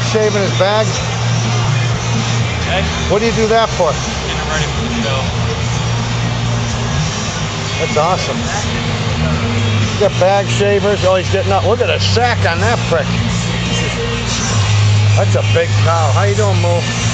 shaving his bag? Okay. What do you do that for? Getting him ready for the show. That's awesome. He's got bag shavers. Oh, he's getting up. Look at the sack on that prick. That's a big cow. How you doing, Moo?